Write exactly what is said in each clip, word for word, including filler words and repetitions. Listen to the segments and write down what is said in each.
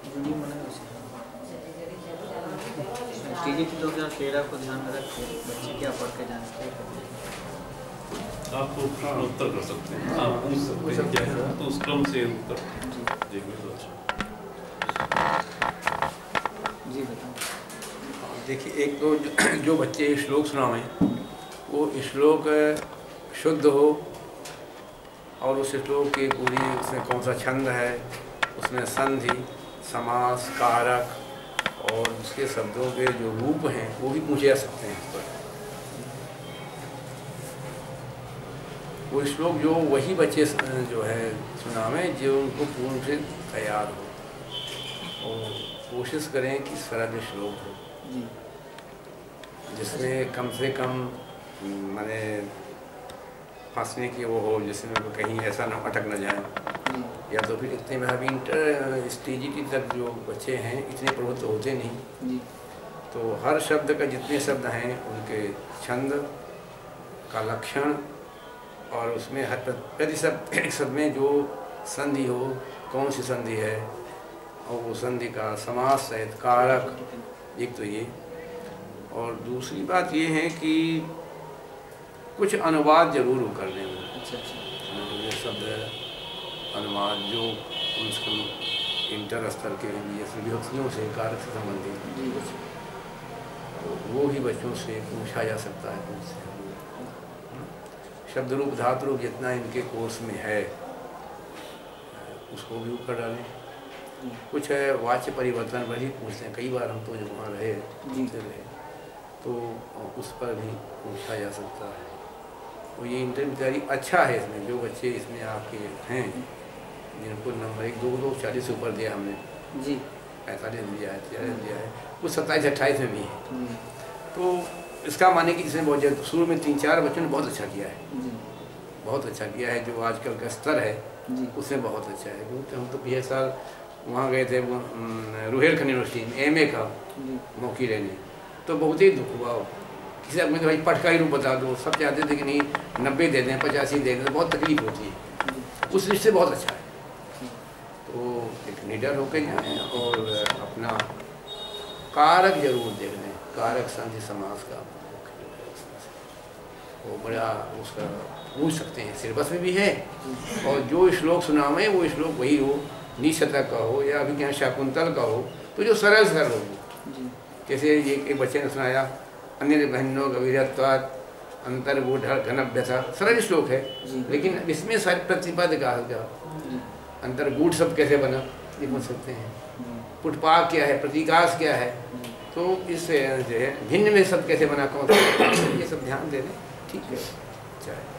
Video बनाए उसे TDP तो क्या तेरह को ध्यान में रखते बच्चे क्या पढ़ के जानते हैं। आप तो उत्तर कर सकते हैं, आप पूछ सकते हैं क्या है तो उस क्रम से उत्तर देंगे तो अच्छा। जी बताओ। देखिए, एक तो जो, जो बच्चे श्लोक सुनावें वो श्लोक शुद्ध हो और उस श्लोक की पूरी उसमें कौन सा छंद है, उसमें संधि, समास, कारक और उसके शब्दों के जो रूप हैं वो भी पूछे जा सकते हैं इस पर। वो श्लोक जो वही बच्चे जो है सुनावें जो उनको पूर्ण से तैयार हो और कोशिश करें कि सरल श्लोक हो जिसमें कम से कम माने फंसने की वो हो, जिसमें कहीं ऐसा ना अटक न जाए। या तो फिर इतने में अभी इंटर स्टेजिटी तक जो बच्चे हैं इतने प्रवृत्त होते नहीं, तो हर शब्द का जितने शब्द हैं उनके छंद का लक्षण और उसमें हर प्रति शब्द एक शब्द में जो संधि हो, कौन सी संधि है और वो संधि का समास सहित कारक, एक तो ये। और दूसरी बात ये है कि कुछ अनुवाद जरूर करने में, अच्छा अच्छा ये शब्द अनुवाद जो कम से कम इंटर स्तर के लिए विभक्तियों से कारक से संबंधित तो वो ही बच्चों से पूछा जा सकता है। उनसे शब्द रूप धातु रूप जितना इनके कोर्स में है उसको भी ऊपर डालें। कुछ है वाच्य परिवर्तन पर ही पूछते हैं, कई बार हम तो जब वहाँ रहे जीते रहे तो उस पर भी पूछा जा सकता है। तो ये इंटरव्यू तैयारी अच्छा है इसमें, जो बच्चे इसमें आपके हैं जिनको नंबर एक दो दो चालीस से ऊपर दिया हमने जी, पैंतालीस दिया है, तिरालीस दिया है, कुछ सत्ताईस अट्ठाईस में भी है। तो इसका माने कि जिसने बहुत शुरू में तीन चार बच्चों ने बहुत अच्छा किया है, बहुत अच्छा किया है। जो आजकल का स्तर है उसमें बहुत अच्छा है। क्योंकि हम तो पिछले साल वहाँ गए थे रुहेलखंड यूनिवर्सिटी में एम ए का मौकी लेने, तो बहुत ही दुख हुआ। किसी आदमी तो भाई पट का ही रूप बता दो, सब चाहते थे कि नहीं नब्बे दे दें, पचासी दे दें, बहुत तकलीफ होती है। उस दृष्टि से बहुत अच्छा है। तो एक निडर होकर जाएँ और अपना कारक जरूर देख लें, कारक संधि समास का वो बड़ा उसका पूछ सकते हैं, सिलेबस में भी है। और जो श्लोक सुनावें वो श्लोक वही हो, निशतक का हो या अभी क्या शाकुंतल का हो, तो जो सरल सरल हो। जैसे ये एक बच्चे ने सुनाया अन्य बहनों गवीरत्वात् अंतर्गूढ़ घनभ्यथा, सरल श्लोक है लेकिन इसमें सारे प्रतिपद का अंतर्गूढ़ शब्द कैसे बना ये पूछ सकते हैं, पुटपाक क्या है, प्रतीकाश क्या है, तो इस जो है भिन्न में शब्द कैसे बना, कौन ये सब ध्यान दे दें, ठीक है। अच्छा है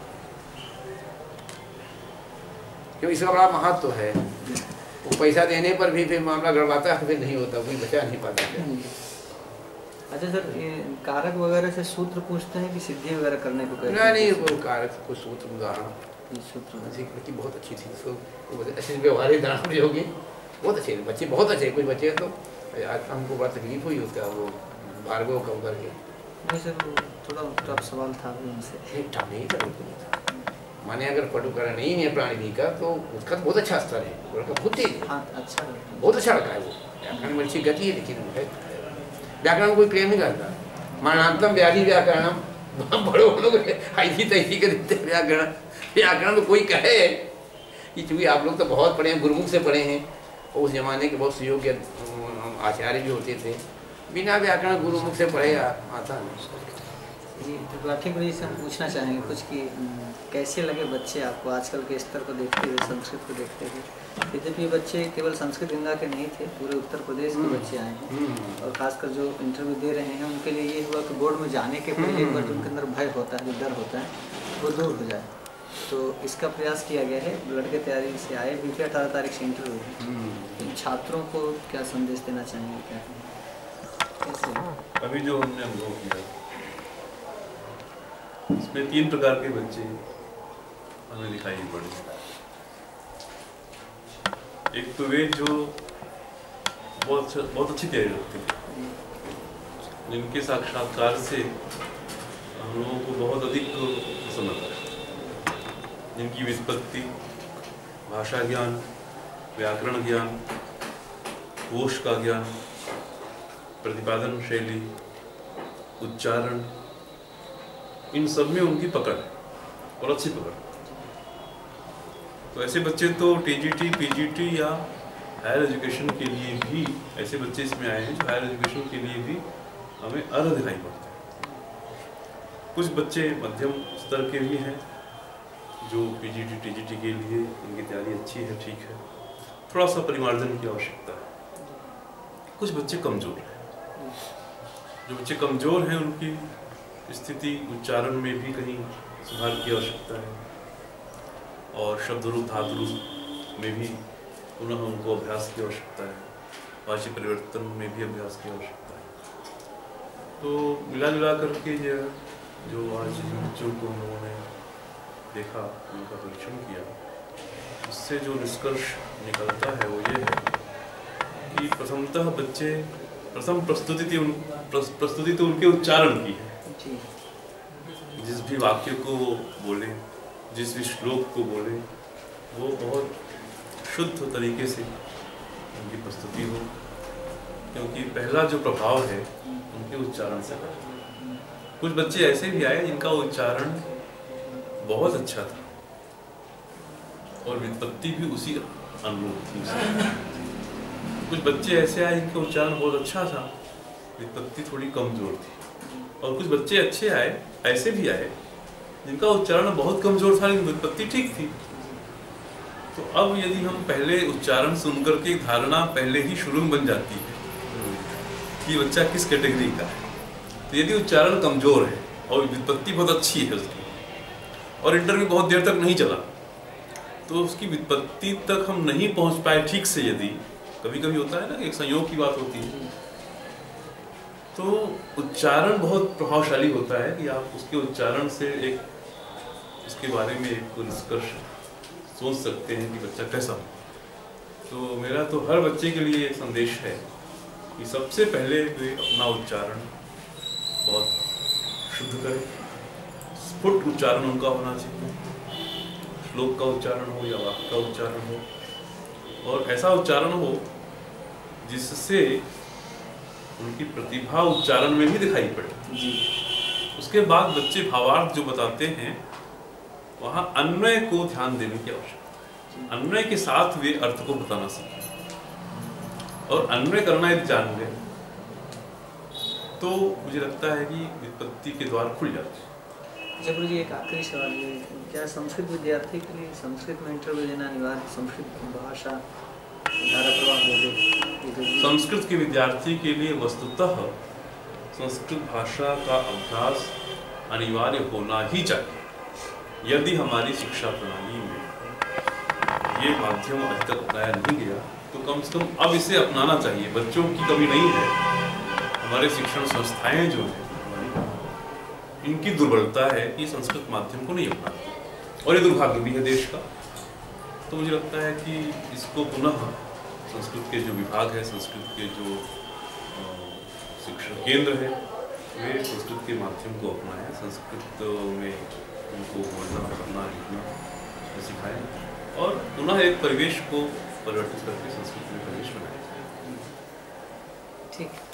क्योंकि इसका बड़ा महत्व तो है। वो पैसा देने पर भी फिर मामला गड़बड़ाता है, फिर नहीं होता, कोई बचा नहीं पाता। अच्छा सर, ये कारक वगैरह से सूत्र पूछते हैं कि सिद्धि वगैरह करने को कहते हैं? नहीं नहीं, वो कारक कुछ सूत्र उदाहरण सूत्र की बहुत अच्छी थी, उसको अच्छे व्यवहारिक उदाहरण होगी, बहुत अच्छे बच्चे, बहुत अच्छे। कुछ बच्चे तो आज हमको बड़ा तकलीफ हुई उसका, वो भार्गव का उधर के। नहीं सर, थोड़ा टफ सवाल था उनसे। टफ नहीं था, माने अगर पटुकरण नहीं है प्राणी का तो उसका तो बहुत अच्छा स्तर है, बहुत तेज, अच्छा बहुत अच्छा लगा है। वो व्याकरण में अच्छी गति है, लेकिन व्याकरण कोई प्रेम नहीं करता। मानांतम व्याधि व्याकरणम, बड़े लोग ऐसी तैसी के देते व्याकरण। व्याकरण तो कोई कहे कि चूँकि आप लोग तो बहुत पढ़े हैं, गुरुमुख से पढ़े हैं, और उस जमाने के बहुत सुयोग्य आचार्य भी होते थे, बिना व्याकरण गुरुमुख से पढ़े आता नहीं। जी, तो लाठी गुरु जी से हम पूछना चाहेंगे कुछ कि कैसे लगे बच्चे आपको आजकल के स्तर को देखते हुए, संस्कृत को देखते हुए? यद्यपि बच्चे केवल संस्कृत गंगा के नहीं थे, पूरे उत्तर प्रदेश के बच्चे आए हैं, और खासकर जो इंटरव्यू दे रहे हैं उनके लिए ये हुआ कि बोर्ड में जाने के पहले एक बार जो उनके अंदर भय होता है, जो डर होता है, वो दूर हो जाए। तो इसका प्रयास किया गया है। लड़के तैयारी से आए, बीते अठारह तारीख से इंटरव्यू है। इन छात्रों को क्या संदेश देना चाहेंगे, क्या कैसे? अभी जो हमने अनुभव किया इसमें तीन प्रकार के बच्चे हमें दिखाई पड़े। एक तो वे जो बहुत बहुत अच्छी तैयारी रखते हैं, जिनके साक्षात्कार से हम लोगों को बहुत अधिक पसंद आता है, जिनकी व्युत्पत्ति, भाषा ज्ञान, व्याकरण ज्ञान कोश का ज्ञान, प्रतिपादन शैली, उच्चारण, इन सब में उनकी पकड़ है और अच्छी पकड़। तो ऐसे बच्चे तो टीजीटी, पीजीटी या हायर एजुकेशन के लिए भी, ऐसे बच्चे इसमें आए हैं जो हायर एजुकेशन के लिए भी हमें अर्ह दिखाई पड़ते हैं। कुछ बच्चे मध्यम स्तर के भी हैं जो पीजीटी, टीजीटी के लिए उनकी तैयारी अच्छी है, ठीक है, थोड़ा सा परिमार्जन की आवश्यकता है। कुछ बच्चे कमज़ोर हैं, जो बच्चे कमज़ोर हैं उनकी स्थिति उच्चारण में भी कहीं सुधार की आवश्यकता है, और शब्द रूप धातु रूप में भी पुनः उनको अभ्यास की आवश्यकता है, भाषा परिवर्तन में भी अभ्यास की आवश्यकता है। तो मिला जुला करके जो जो आज जिन बच्चों को हम लोगों ने देखा, उनका परीक्षण किया, इससे जो निष्कर्ष निकलता है वो ये है कि प्रथमतः बच्चे प्रथम प्रस्तुति थी उन प्रस्तुति तो उनके उच्चारण की है। जिस भी वाक्य को वो बोले, जिस भी श्लोक को बोले, वो बहुत शुद्ध तरीके से उनकी प्रस्तुति हो, क्योंकि पहला जो प्रभाव है उनके उच्चारण से है। कुछ बच्चे ऐसे भी आए जिनका उच्चारण बहुत अच्छा था और व्युत्पत्ति भी उसी अनुरूप थी। कुछ बच्चे ऐसे आए जिनका उच्चारण बहुत अच्छा था, व्युत्पत्ति थोड़ी कमजोर थी, और कुछ बच्चे अच्छे आए, ऐसे भी आए जिनका उच्चारण बहुत कमजोर था लेकिन व्युत्पत्ति ठीक थी। तो अब यदि हम पहले उच्चारण सुनकर के धारणा पहले ही शुरू में बन जाती है कि बच्चा किस कैटेगरी का है, तो यदि उच्चारण कमजोर है और व्युत्पत्ति बहुत अच्छी है उसकी, और इंटरव्यू बहुत देर तक नहीं चला, तो उसकी व्युत्पत्ति तक हम नहीं पहुंच पाए ठीक से, यदि कभी कभी होता है ना, एक संयोग की बात होती है, तो उच्चारण बहुत प्रभावशाली होता है कि आप उसके उच्चारण से एक उसके बारे में एक निष्कर्ष सोच सकते हैं कि बच्चा कैसा हो। तो मेरा तो हर बच्चे के लिए संदेश है कि सबसे पहले वे अपना उच्चारण बहुत शुद्ध करें, स्फुट उच्चारण उनका होना चाहिए, श्लोक का उच्चारण हो या वाक्य का उच्चारण हो, और ऐसा उच्चारण हो जिससे उनकी प्रतिभा उच्चारण में भी दिखाई पड़े। जी। उसके बाद बच्चे भावार्थ जो बताते हैं वहाँ अन्वय को ध्यान देने की आवश्यकता है। अन्वय के साथ वे अर्थ को बताना सीखें, और अन्वय करना यदि जान ले तो मुझे लगता है कि व्युत्पत्ति के द्वार खुल जाते हैं। जब मुझे एक आखिरी सवाल है, क्या संस्कृत विद्यार्थी के लिए संस्कृत में इंटरव्यू देना अनिवार्य, संस्कृत भाषा धारा प्रवाह बोले? संस्कृत के विद्यार्थी के लिए वस्तुतः संस्कृत भाषा का अभ्यास अनिवार्य होना ही चाहिए। यदि हमारी शिक्षा प्रणाली में ये माध्यम अभी तक अपनाया नहीं गया तो कम से कम अब इसे अपनाना चाहिए। बच्चों की कमी नहीं है, हमारे शिक्षण संस्थाएं जो हैं हमारी, इनकी दुर्बलता है कि संस्कृत माध्यम को नहीं अपनाती, और ये दुर्भाग्य भी है देश का। तो मुझे लगता है कि इसको पुनः संस्कृत के जो विभाग है, संस्कृत के जो शिक्षण केंद्र है, वे संस्कृत के माध्यम को अपनाएं, संस्कृत में उनको बोलना, पढ़ना, लिखना सिखाएं, और पुनः एक परिवेश को परिवर्तित करके संस्कृत में परिवेश बनाएं। ठीक।